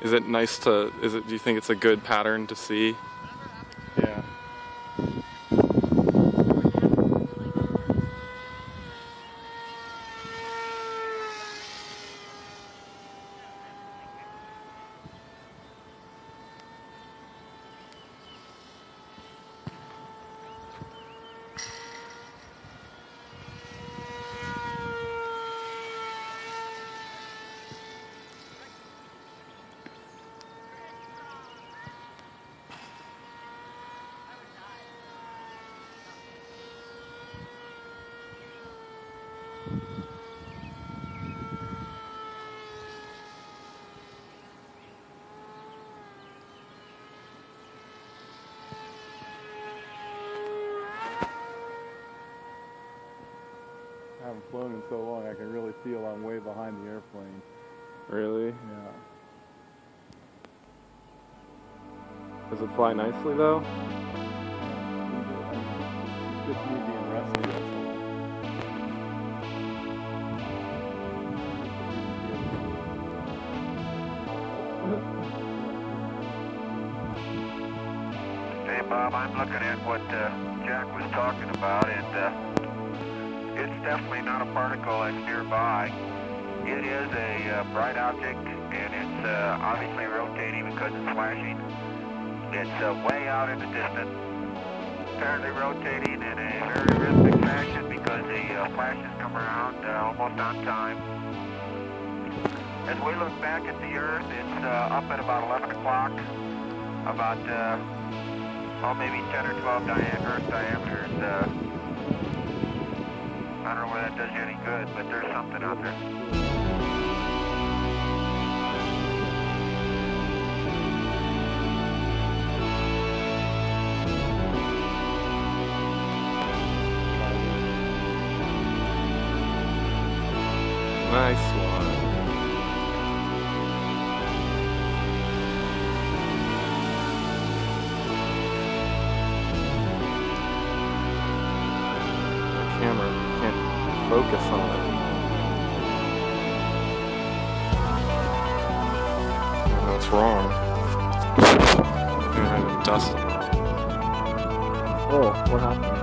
Is it nice to, do you think it's a good pattern to see? Yeah. I haven't flown in so long, I can really feel I'm way behind the airplane. Really? Yeah. Does it fly nicely though? It's just me being rusty, that's all. Hey Bob, I'm looking at what Jack was talking about, and it's definitely not a particle that's nearby. It is a bright object, and it's obviously rotating because it's flashing. It's way out in the distance, apparently rotating in a very rhythmic fashion because the flashes come around almost on time. As we look back at the Earth, it's up at about 11 o'clock, about maybe 10 or 12 Earth diameters. I don't know whether that does you any good, but there's something out there. Nice one. The camera can't focus on it. That's wrong. You're gonna dust it. Oh, what happened?